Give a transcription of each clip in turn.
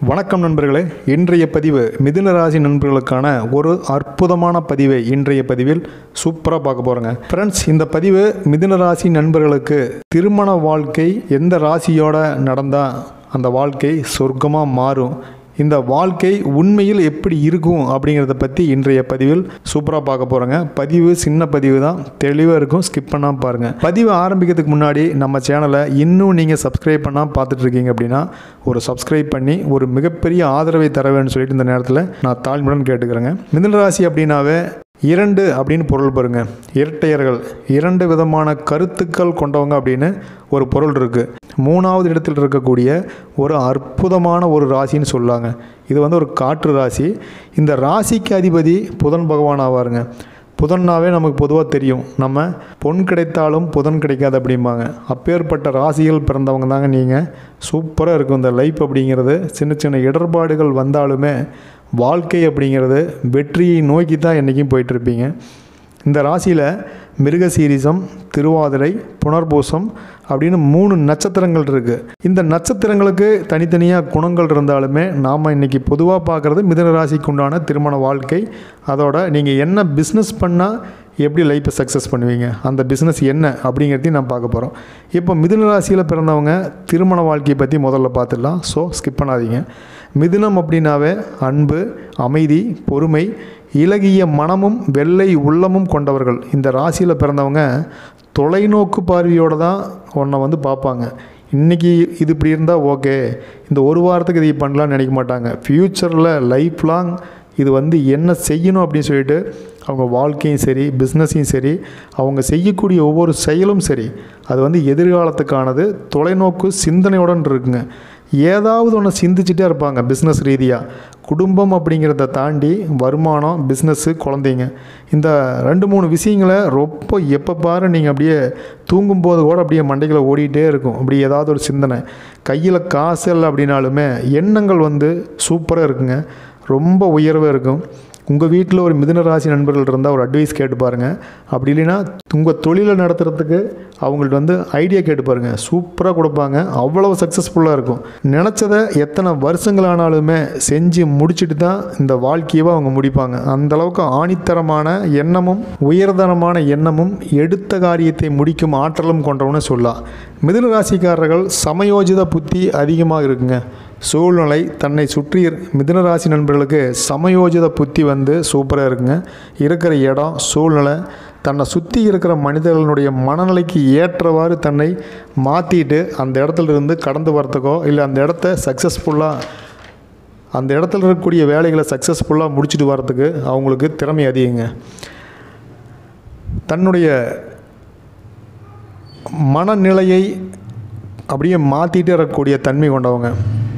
வணக்கம் நண்பர்களே, இன்றைய பதிவு மிதுன ராசி நண்பர்களுக்கான ஒரு அற்புதமான பதிவை இன்றைய பதிவில் சூப்பராக பார்க்க போகிறோங்க. ஃப்ரெண்ட்ஸ், இந்த பதிவு மிதுன ராசி நண்பர்களுக்கு திருமண வாழ்க்கை எந்த ராசியோட நடந்தால் அந்த வாழ்க்கை சொர்க்கமாக மாறும், இந்த வாழ்க்கை உண்மையில் எப்படி இருக்கும் அப்படிங்கிறத பற்றி இன்றைய பதிவில் சூப்பராக பார்க்க போகிறோங்க. பதிவு சின்ன பதிவு தான், தெளிவாக இருக்கும், ஸ்கிப் பண்ணாமல் பாருங்கள். பதிவு ஆரம்பிக்கிறதுக்கு முன்னாடி நம்ம சேனலை இன்னும் நீங்கள் சப்ஸ்கிரைப் பண்ணால் பார்த்துட்ருக்கீங்க அப்படின்னா ஒரு சப்ஸ்கிரைப் பண்ணி ஒரு மிகப்பெரிய ஆதரவை தர வேணும்னு சொல்லிட்டு இந்த நேரத்தில் நான் தாழ்மையுடன் கேட்டுக்கிறேங்க. மிதுன ராசி அப்படின்னாவே இரண்டு அப்படின்னு பொருள் பாருங்க. இரட்டையர்கள், இரண்டு விதமான கருத்துக்கள் கொண்டவங்க அப்படின்னு ஒரு பொருள் இருக்குது. மூணாவது இடத்தில் இருக்கக்கூடிய ஒரு அற்புதமான ஒரு ராசின்னு சொல்லாங்க. இது ஒரு காற்று ராசி. இந்த ராசிக்கு அதிபதி புதன் பகவான் ஆவாருங்க. புதன்னாவே நமக்கு பொதுவாக தெரியும், நம்ம பொன் கிடைத்தாலும் புதன் கிடைக்காது அப்படிம்பாங்க. அப்பேற்பட்ட ராசிகள் பிறந்தவங்க தாங்க நீங்கள். சூப்பராக இருக்கும் இந்த லைஃப் அப்படிங்கிறது. சின்ன சின்ன இடர்பாடுகள் வந்தாலுமே வாழ்க்கை அப்படிங்கிறது வெற்றியை நோக்கி தான் என்றைக்கும் போயிட்டுருப்பீங்க. இந்த ராசியில் மிருகசீரிசம், திருவாதிரை, புனர்பூசம் அப்படின்னு 3 நட்சத்திரங்கள் இருக்குது. இந்த நட்சத்திரங்களுக்கு தனித்தனியாக குணங்கள் இருந்தாலுமே நாம் இன்றைக்கி பொதுவாக பார்க்குறது மிதுன ராசிக்கு உண்டான திருமண வாழ்க்கை. அதோட நீங்கள் என்ன பிஸ்னஸ் பண்ணால் எப்படி லைஃப்பை சக்ஸஸ் பண்ணுவீங்க, அந்த பிஸ்னஸ் என்ன அப்படிங்கிறதையும் நான் பார்க்க போகிறோம். இப்போ மிதுன ராசியில் பிறந்தவங்க திருமண வாழ்க்கையை பற்றி முதல்ல பார்த்துடலாம். ஸோ ஸ்கிப் பண்ணாதீங்க. மிதுனம் அப்படின்னாவே அன்பு, அமைதி, பொறுமை, இலகிய மனமும் வெள்ளை உள்ளமும் கொண்டவர்கள். இந்த ராசியில் பிறந்தவங்க தொலைநோக்கு பார்வையோடு தான் ஒன்றை பார்ப்பாங்க. இன்றைக்கி இது இப்படி இருந்தால் ஓகே, இந்த ஒரு வாரத்துக்கு இது பண்ணலான்னு நினைக்க மாட்டாங்க. ஃப்யூச்சரில் லைஃப் லாங் இது என்ன செய்யணும் அப்படின்னு சொல்லிட்டு அவங்க வாழ்க்கையும் சரி, பிஸ்னஸையும் சரி, அவங்க செய்யக்கூடிய ஒவ்வொரு செயலும் சரி, அது எதிர்காலத்துக்கானது. தொலைநோக்கு சிந்தனையுடன் இருக்குங்க. ஏதாவது ஒன்று சிந்திச்சுட்டே இருப்பாங்க. பிஸ்னஸ் ரீதியாக குடும்பம் அப்படிங்கிறத தாண்டி வருமானம், பிஸ்னஸ்ஸு, குழந்தைங்க, இந்த 2-3 விஷயங்களை ரொம்ப எப்போ பாரு நீங்கள் அப்படியே தூங்கும்போது கூட அப்படியே மண்டைகளை ஓடிக்கிட்டே இருக்கும். அப்படி ஏதாவது ஒரு சிந்தனை. கையில் காசு இல்லை அப்படின்னாலுமே எண்ணங்கள் சூப்பராக இருக்குங்க. ரொம்ப உயர்வாக இருக்கும். உங்கள் வீட்டில் ஒரு மிதுன ராசி நண்பர்கள் இருந்தால் ஒரு அட்வைஸ் கேட்டு பாருங்கள். அப்படி இல்லைன்னா உங்கள் தொழிலை நடத்துகிறதுக்கு அவங்கள்ட்ட ஐடியா கேட்டு பாருங்கள். சூப்பராக கொடுப்பாங்க. அவ்வளவு சக்ஸஸ்ஃபுல்லாக இருக்கும். நினச்சதை எத்தனை வருஷங்கள் ஆனாலுமே செஞ்சு முடிச்சுட்டு தான் இந்த வாழ்க்கையவை அவங்க முடிப்பாங்க. அந்தளவுக்கு ஆணித்தரமான எண்ணமும் உயர்தரமான எண்ணமும் எடுத்த காரியத்தை முடிக்கும் ஆற்றலும் கொண்டவன்னு சொல்லலாம். மிதுன ராசிக்காரர்கள் சமயோஜித புத்தி அதிகமாக இருக்குங்க. சூழ்நிலை, தன்னை சுற்றி மிதுன ராசி நண்பர்களுக்கு சமயோஜித புத்தி சூப்பராக இருக்குங்க. இருக்கிற இடம், சூழ்நிலை, தன்னை சுற்றி இருக்கிற மனிதர்களுடைய மனநிலைக்கு ஏற்றவாறு தன்னை மாற்றிட்டு அந்த இடத்துல இருந்து கடந்து வரத்துக்கோ இல்லை அந்த இடத்த சக்ஸஸ்ஃபுல்லாக, அந்த இடத்துல இருக்கக்கூடிய வேலைகளை சக்ஸஸ்ஃபுல்லாக முடிச்சுட்டு வரத்துக்கு அவங்களுக்கு திறமை அதிகங்க. தன்னுடைய மனநிலையை அப்படியே மாற்றிட்டு இருக்கக்கூடிய தன்மை கொண்டவங்க.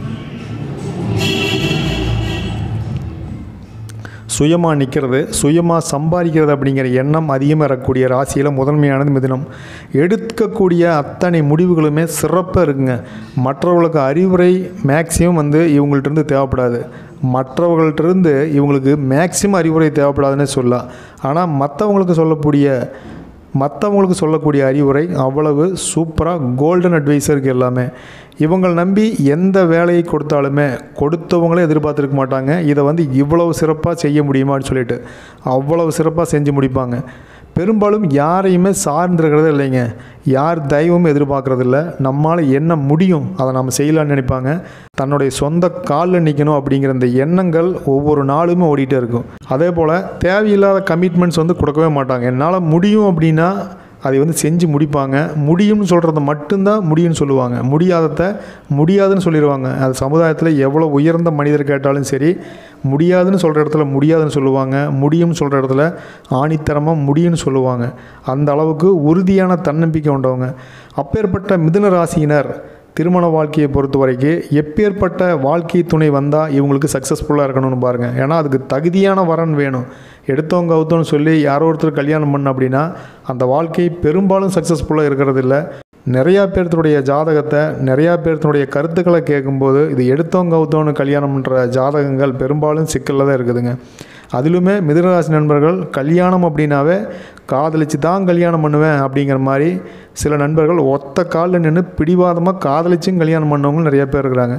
சுயமாக நிற்கிறது, சுயமாக சம்பாதிக்கிறது அப்படிங்கிற எண்ணம் அதிகமாக இருக்கக்கூடிய ராசியில் முதன்மையானது மிதுனம். எடுக்கக்கூடிய அத்தனை முடிவுகளுமே சிறப்பாக இருக்குங்க. மற்றவர்களுக்கு அறிவுரை மேக்சிமம் இவங்கள்ட்ட தேவைப்படாது. மற்றவர்கள்ட்டிருந்து இவங்களுக்கு மேக்சிமம் அறிவுரை தேவைப்படாதுன்னு சொல்லலாம். ஆனால் மற்றவங்களுக்கு சொல்லக்கூடிய அறிவுரை அவ்வளவு சூப்பராக கோல்டன் அட்வைஸருக்கு எல்லாமே. இவங்களை நம்பி எந்த வேலையை கொடுத்தாலுமே கொடுத்தவங்களே எதிர்பார்த்துருக்க மாட்டாங்க. இதை இவ்வளவு சிறப்பாக செய்ய முடியுமான்னு சொல்லிட்டு அவ்வளவு சிறப்பாக செஞ்சு முடிப்பாங்க. பெரும்பாலும் யாரையுமே சார்ந்திருக்கிறதே இல்லைங்க. யார் தெய்வமும் எதிர்பார்க்குறதில்ல. நம்மளால் என்ன முடியும் அதை நம்ம செய்யலான்னு நினைப்பாங்க. தன்னுடைய சொந்த காலில் நிற்கணும் அப்படிங்கிற இந்த எண்ணங்கள் ஒவ்வொரு நாளுமே ஓடிட்டே இருக்கும். அதே போல் தேவையில்லாத கமிட்மெண்ட்ஸ் கொடுக்கவே மாட்டாங்க. என்னால் முடியும் அப்படின்னா அதை செஞ்சு முடிப்பாங்க. முடியும்னு சொல்கிறத மட்டும்தான் முடியும்னு சொல்லுவாங்க. முடியாததை முடியாதுன்னு சொல்லிடுவாங்க. அது சமுதாயத்தில் எவ்வளோ உயர்ந்த மனிதர் கேட்டாலும் சரி, முடியாதுன்னு சொல்கிற இடத்துல முடியாதுன்னு சொல்லுவாங்க, முடியும்னு சொல்கிற இடத்துல ஆணித்தரமாக முடியும்னு சொல்லுவாங்க. அந்த அளவுக்கு உறுதியான தன்னம்பிக்கை கொண்டவங்க. அப்பேற்பட்ட மிதுன ராசியினர் திருமண வாழ்க்கையை பொறுத்த வரைக்கும் எப்பேற்பட்ட வாழ்க்கை துணை வந்தால் இவங்களுக்கு சக்ஸஸ்ஃபுல்லாக இருக்கணும்னு பாருங்கள். ஏன்னா அதுக்கு தகுதியான வரன் வேணும். எடுத்தவங்க அவுத்தோன்னு சொல்லி யாரோ ஒருத்தர் கல்யாணம் பண்ண அப்படின்னா அந்த வாழ்க்கை பெரும்பாலும் சக்ஸஸ்ஃபுல்லாக இருக்கிறது இல்லை. நிறையா பேர்த்துடைய ஜாதகத்தை, நிறையா பேர்த்துடைய கருத்துக்களை கேட்கும்போது இது எடுத்தவங்க அவுத்தோன்னு கல்யாணம் பண்ணுற ஜாதகங்கள் பெரும்பாலும் சிக்கலில் தான் இருக்குதுங்க. அதிலுமே மிதுனராசி நண்பர்கள் கல்யாணம் அப்படின்னாவே காதலிச்சு தான் கல்யாணம் பண்ணுவேன் அப்படிங்கிற மாதிரி சில நண்பர்கள் ஒத்த காலில் நின்று பிடிவாதமாக காதலிச்சும் கல்யாணம் பண்ணவங்களும் நிறைய பேர் இருக்கிறாங்க.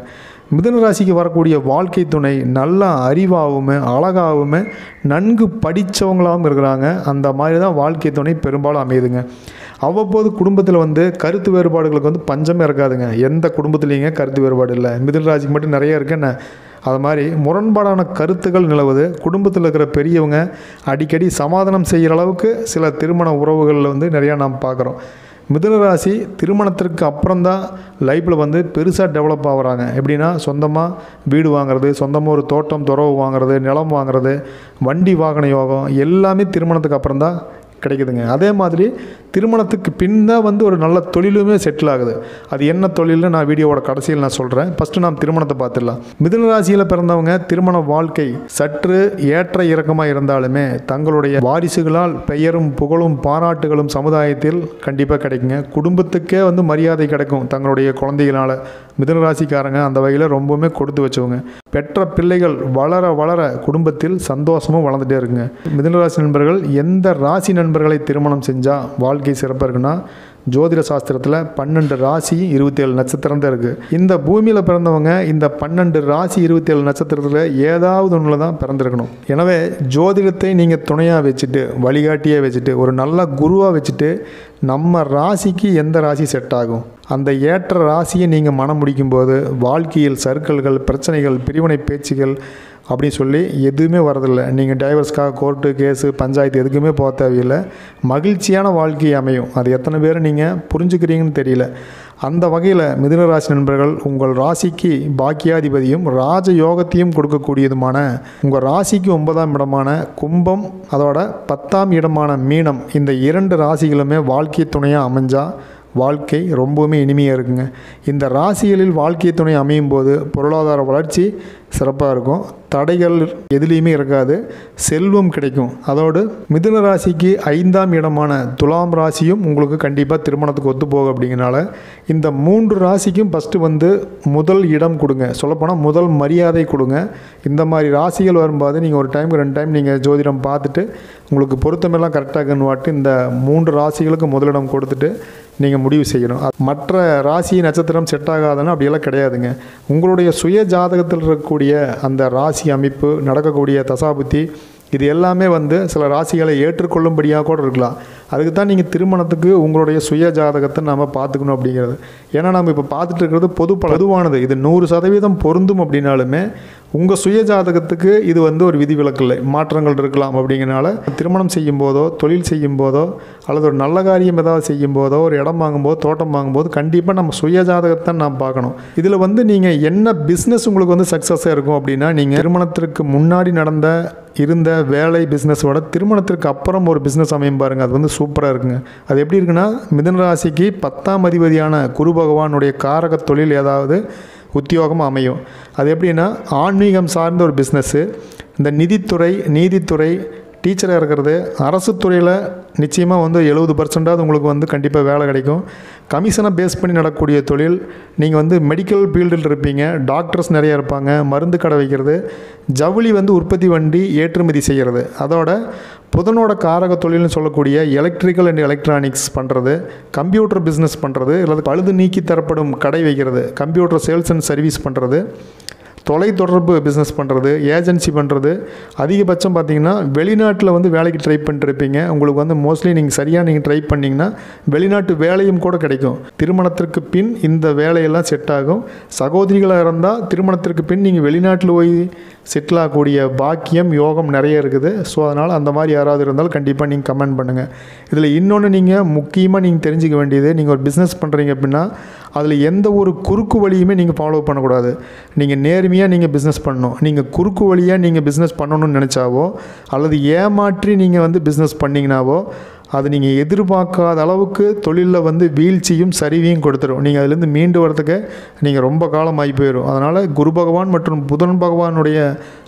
மிதுன ராசிக்கு வரக்கூடிய வாழ்க்கை துணை நல்லா அறிவாகவும் அழகாகவும் நன்கு படித்தவங்களாகவும் இருக்கிறாங்க. அந்த மாதிரி தான் வாழ்க்கை துணை பெரும்பாலும் அமையுதுங்க. அவ்வப்போது குடும்பத்தில் வந்து கருத்து வேறுபாடுகளுக்கு வந்து பஞ்சமே இருக்காதுங்க. எந்த குடும்பத்துலேயுங்க கருத்து வேறுபாடு இல்லை. மிதுன ராசிக்கு மட்டும் நிறைய இருக்குன்னு அது மாதிரி முரண்பாடான கருத்துக்கள் நிலவுது. குடும்பத்தில் இருக்கிற பெரியவங்க அடிக்கடி சமாதானம் செய்கிற அளவுக்கு சில திருமண உறவுகளில் வந்து நிறையா நாம் பார்க்குறோம். மிதுன ராசி திருமணத்திற்கு அப்புறம்தான் லைஃப்பில் வந்து பெருசாக டெவலப் ஆகுறாங்க. எப்படின்னா சொந்தமாக வீடு வாங்குறது, சொந்தமாக ஒரு தோட்டம் துறவு வாங்குறது, நிலம் வாங்குறது, வண்டி வாகன யோகம் எல்லாமே திருமணத்துக்கு அப்புறம் தான் கிடைக்குதுங்க. அதே மாதிரி திருமணத்துக்கு பின் தான் வந்து ஒரு நல்ல தொழிலுமே செட்டில் ஆகுது. அது என்ன தொழில்னு நான் வீடியோவோட கடைசியில் நான் சொல்கிறேன். ஃபஸ்ட்டு நாம் திருமணத்தை பார்த்துடலாம். மிதுன ராசியில் பிறந்தவங்க திருமண வாழ்க்கை சற்று ஏற்ற இறக்கமாக இருந்தாலுமே தங்களுடைய வாரிசுகளால் பெயரும் புகழும் பாராட்டுகளும் சமுதாயத்தில் கண்டிப்பாக கிடைக்குங்க. குடும்பத்துக்கே வந்து மரியாதை கிடைக்கும் தங்களுடைய குழந்தைகளால். மிதுன ராசிக்காரங்க அந்த வகையில் ரொம்பவுமே கொடுத்து வச்சவங்க. பெற்ற பிள்ளைகள் வளர வளர குடும்பத்தில் சந்தோஷமும் வளர்ந்துட்டே இருக்குங்க. மிதுன ராசி நண்பர்கள் எந்த ராசி நண்பர்களை திருமணம் செஞ்சால் வாழ்க்கை சிறப்பாக இருக்குன்னா, ஜோதிட சாஸ்திரத்தில் 12 ராசி 27 நட்சத்திரம் தான் இருக்குது. இந்த பூமியில் பிறந்தவங்க இந்த 12 ராசி 27 நட்சத்திரத்தில் ஏதாவது ஒன்றில் தான் பிறந்திருக்கணும். எனவே ஜோதிடத்தை நீங்கள் துணையாக வச்சுட்டு, வழிகாட்டியாக வச்சுட்டு, ஒரு நல்ல குருவாக வச்சுட்டு நம்ம ராசிக்கு எந்த ராசி செட் ஆகும், அந்த ஏற்ற ராசியை நீங்கள் மனம் முடிக்கும்போது வாழ்க்கையில் சர்க்கிள்கள், பிரச்சனைகள், பிரிவினை பேச்சுகள் அப்படின்னு சொல்லி எதுவுமே வரதில்லை. நீங்கள் டைவர்ஸ்க்காக கோர்ட்டு கேஸு பஞ்சாயத்து எதுக்குமே போக தேவையில்லை. மகிழ்ச்சியான வாழ்க்கை அமையும். அது எத்தனை பேர் நீங்கள் புரிஞ்சுக்கிறீங்கன்னு தெரியல. அந்த வகையில் மிதுன ராசி நண்பர்கள் உங்கள் ராசிக்கு பாக்கியாதிபதியும் ராஜ யோகத்தையும் கொடுக்கக்கூடியதுமான உங்கள் ராசிக்கு 9ஆம் இடமான கும்பம், அதோட 10ஆம் இடமான மீனம், இந்த 2 ராசிகளுமே வாழ்க்கை துணையாக அமைஞ்சால் வாழ்க்கை ரொம்பவுமே இனிமையாக இருக்குங்க. இந்த ராசிகளில் வாழ்க்கை துணை அமையும் போது பொருளாதார வளர்ச்சி சிறப்பாக இருக்கும். தடைகள் எதுலேயுமே இருக்காது. செல்வம் கிடைக்கும். அதோடு மிதுன ராசிக்கு 5ஆம் இடமான துலாம் ராசியும் உங்களுக்கு கண்டிப்பாக திருமணத்துக்கு ஒத்து போகும். அப்படிங்கிறனால இந்த 3 ராசிக்கும் ஃபஸ்ட்டு வந்து முதல் இடம் கொடுங்க. சொல்லப்போனால் முதல் மரியாதை கொடுங்க. இந்த மாதிரி ராசிகள் வரும்போது நீங்கள் ஒரு டைமுக்கு 2 டைம் நீங்கள் ஜோதிடம் பார்த்துட்டு உங்களுக்கு பொருத்தமெல்லாம் கரெக்டாகன்னு வாட்டு இந்த 3 ராசிகளுக்கு முதலிடம் கொடுத்துட்டு நீங்கள் முடிவு செய்யணும். மற்ற ராசி நட்சத்திரம் செட் ஆகாதுன்னு அப்படியெல்லாம் கிடையாதுங்க. உங்களுடைய சுய ஜாதகத்தில் இருக்கக்கூடிய அந்த ராசி அமைப்பு, நடக்கக்கூடிய தசாபுத்தி, இது எல்லாமே வந்து சில ராசிகளை ஏற்றுக்கொள்ளும்படியாக கூட இருக்கலாம். அதுக்கு தான் நீங்கள் திருமணத்துக்கு உங்களுடைய சுய ஜாதகத்தை நாம் பார்த்துக்கணும் அப்படிங்கிறது. ஏன்னா நம்ம இப்போ பார்த்துட்டு இருக்கிறது பொதுவானது. இது 100% பொருந்தும் அப்படின்னாலுமே உங்கள் சுய ஜாதகத்துக்கு இது வந்து ஒரு விதிவிலக்கு இல்லை, மாற்றங்கள் இருக்கலாம். அப்படிங்கிறனால திருமணம் செய்யும் போதோ, தொழில் செய்யும் போதோ, அல்லது ஒரு நல்ல காரியம் ஏதாவது செய்யும் போதோ, ஒரு இடம் வாங்கும்போது, தோட்டம் வாங்கும்போது கண்டிப்பாக நம்ம சுய ஜாதகத்தை நாம் பார்க்கணும். இதில் வந்து நீங்கள் என்ன பிஸ்னஸ் உங்களுக்கு வந்து சக்ஸஸாக இருக்கும் அப்படின்னா, நீங்கள் திருமணத்திற்கு முன்னாடி இருந்த வேலை பிஸ்னஸோட திருமணத்திற்கு அப்புறம் ஒரு பிஸ்னஸ் அமையும் பாருங்கள். அது வந்து சூப்பராக இருக்குங்க. அது எப்படி இருக்குன்னா, மிதுன ராசிக்கு 10ஆம் அதிபதியான குரு பகவானுடைய காரக தொழில் ஏதாவது உத்தியோகம் அமையும். அது எப்படின்னா ஆன்மீகம் சார்ந்த ஒரு பிஸ்னஸ்ஸு, இந்த நிதித்துறை, நீதித்துறை, டீச்சராக இருக்கிறது, அரசு துறையில் நிச்சயமாக வந்து 70% உங்களுக்கு வந்து கண்டிப்பாக வேலை கிடைக்கும். கமிஷனை பேஸ் பண்ணி நடக்கக்கூடிய தொழில். நீங்கள் வந்து மெடிக்கல் ஃபீல்டில் இருப்பீங்க, டாக்டர்ஸ் நிறையா இருப்பாங்க, மருந்து கடை வைக்கிறது, ஜவுளி வந்து உற்பத்தி வண்டி ஏற்றுமதி செய்கிறது, அதோட புதனோட காரக தொழில்னு சொல்லக்கூடிய எலக்ட்ரிக்கல் அண்ட் எலக்ட்ரானிக்ஸ் பண்ணுறது, கம்ப்யூட்டர் பிஸ்னஸ் பண்ணுறது, இல்லை பழுது நீக்கி தரப்படும் கடை வைக்கிறது, கம்ப்யூட்டர் சேல்ஸ் அண்ட் சர்வீஸ் பண்ணுறது, தொலைத்தொடர்பு பிஸ்னஸ் பண்ணுறது, ஏஜென்சி பண்ணுறது. அதிகபட்சம் பார்த்திங்கன்னா வெளிநாட்டில் வந்து வேலைக்கு ட்ரை பண்ணிட்டுருப்பீங்க. உங்களுக்கு வந்து மோஸ்ட்லி நீங்கள் சரியாக நீங்கள் ட்ரை பண்ணிங்கன்னா வெளிநாட்டு வேலையும் கூட கிடைக்கும். திருமணத்திற்கு பின் இந்த வேலையெல்லாம் செட் ஆகும். சகோதரிகளாக இருந்தால் திருமணத்திற்கு பின் நீங்கள் வெளிநாட்டில் போய் செட்டில் ஆகக்கூடிய பாக்கியம், யோகம் நிறைய இருக்குது. ஸோ அதனால் அந்த மாதிரி யாராவது இருந்தாலும் கண்டிப்பாக நீங்கள் கமெண்ட் பண்ணுங்கள். இதில் இன்னொன்று நீங்கள் முக்கியமாக நீங்கள் தெரிஞ்சுக்க வேண்டியது, நீங்கள் ஒரு பிஸ்னஸ் பண்ணுறீங்க அப்படின்னா அதில் எந்த ஒரு குறுக்கு வழியுமே நீங்கள் ஃபாலோ பண்ணக்கூடாது. நீங்கள் நேர்மையாக நீங்கள் பிஸ்னஸ் பண்ணணும். நீங்கள் குறுக்கு வழியாக நீங்கள் பிஸ்னஸ் பண்ணணும்னு நினச்சாவோ அல்லது ஏமாற்றி நீங்கள் வந்து பிஸ்னஸ் பண்ணிங்கனாவோ அது நீங்கள் எதிர்பார்க்காத அளவுக்கு தொழிலில் வந்து வீழ்ச்சியும் சரிவையும் கொடுத்துரும். நீங்கள் அதுலேருந்து மீண்டு வரதுக்கு நீங்கள் ரொம்ப காலம் ஆகி போயிடும். அதனால் குரு பகவான் மற்றும் புதன் பகவானுடைய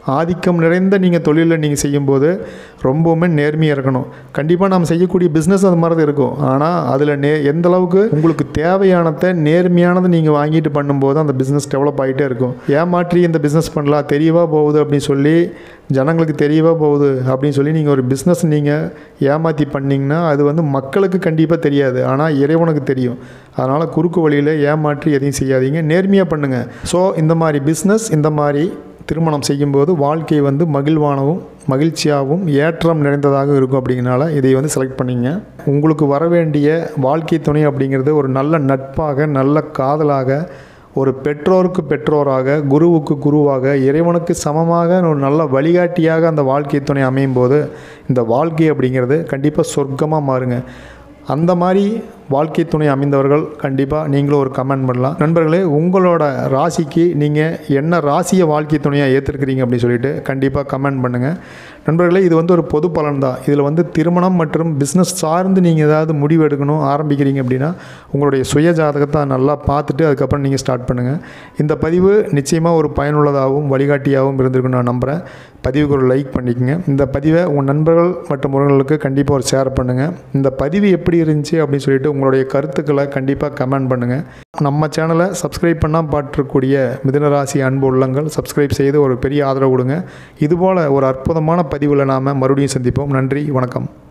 ஆதிக்கம் நிறைந்த நீங்கள் தொழிலில் நீங்கள் செய்யும்போது ரொம்பவுமே நேர்மையாக இருக்கணும். கண்டிப்பாக நாம் செய்யக்கூடிய பிஸ்னஸ் அது மாதிரி தான் இருக்கும். ஆனால் அதில் எந்த அளவுக்கு உங்களுக்கு தேவையானதை நேர்மையானதை நீங்கள் வாங்கிட்டு பண்ணும்போது அந்த பிஸ்னஸ் டெவலப் ஆகிட்டே இருக்கும். ஏமாற்றி இந்த பிஸ்னஸ் பண்ணலாம், தெரியவா போகுது அப்படின்னு சொல்லி, ஜனங்களுக்கு தெரியவா போகுது அப்படின்னு சொல்லி நீங்கள் ஒரு பிஸ்னஸ் நீங்கள் ஏமாற்றி பண்ணிங்கன்னா அது வந்து மக்களுக்கு கண்டிப்பாக தெரியாது, ஆனால் இறைவனுக்கு தெரியும். அதனால் குறுக்கு வழியில் ஏமாற்றி எதையும் செய்யாதீங்க, நேர்மையாக பண்ணுங்கள். ஸோ இந்த மாதிரி பிஸ்னஸ், இந்த மாதிரி திருமணம் செய்யும்போது வாழ்க்கை வந்து மகிழ்வானவும் மகிழ்ச்சியாகவும் ஏற்றம் நிறைந்ததாக இருக்கும். அப்படிங்கிறனால இதை வந்து செலக்ட் பண்ணிங்க. உங்களுக்கு வர வேண்டிய வாழ்க்கை துணை அப்படிங்கிறது ஒரு நல்ல நட்பாக, நல்ல காதலாக, ஒரு பெற்றோருக்கு பெற்றோராக, குருவுக்கு குருவாக, இறைவனுக்கு சமமாக ஒரு நல்ல வழிகாட்டியாக அந்த வாழ்க்கை துணை அமையும் போது இந்த வாழ்க்கை அப்படிங்கிறது கண்டிப்பாக சொர்க்கமாக மாறுங்க. அந்த மாதிரி வாழ்க்கை துணை அமைந்தவர்கள் கண்டிப்பாக நீங்களும் ஒரு கமெண்ட் பண்ணலாம். நண்பர்களே, உங்களோட ராசிக்கு நீங்கள் என்ன ராசியை வாழ்க்கை துணையாக ஏற்றுருக்கிறீங்க அப்படின்னு சொல்லிட்டு கண்டிப்பாக கமெண்ட் பண்ணுங்கள். நண்பர்களே, இது வந்து ஒரு பொது பலன் தான். இதில் வந்து திருமணம் மற்றும் பிஸ்னஸ் சார்ந்து நீங்கள் ஏதாவது முடிவு எடுக்கணும் ஆரம்பிக்கிறீங்க அப்படின்னா உங்களுடைய சுய ஜாதகத்தை நல்லா பார்த்துட்டு அதுக்கப்புறம் நீங்கள் ஸ்டார்ட் பண்ணுங்கள். இந்த பதிவு நிச்சயமாக ஒரு பயனுள்ளதாகவும் வழிகாட்டியாகவும் இருந்திருக்குன்னு நான் நம்புகிறேன். பதிவுக்கு ஒரு லைக் பண்ணிக்கோங்க. இந்த பதிவை உங்கள் நண்பர்கள் மற்றும் உறவுகளுக்கு கண்டிப்பாக ஒரு ஷேர் பண்ணுங்கள். இந்த பதிவு எப்படி இருந்துச்சு அப்படின்னு சொல்லிட்டு உங்களுடைய கருத்துக்களை கண்டிப்பாக கமெண்ட் பண்ணுங்கள். நம்ம சேனலை சப்ஸ்கிரைப் பண்ணால் பார்த்துருக்கக்கூடிய மிதுனராசி அன்பு உள்ளங்கள் சப்ஸ்கிரைப் செய்து ஒரு பெரிய ஆதரவு கொடுங்க. இதுபோல் ஒரு அற்புதமான பதிவில் நாம் மறுபடியும் சந்திப்போம். நன்றி, வணக்கம்.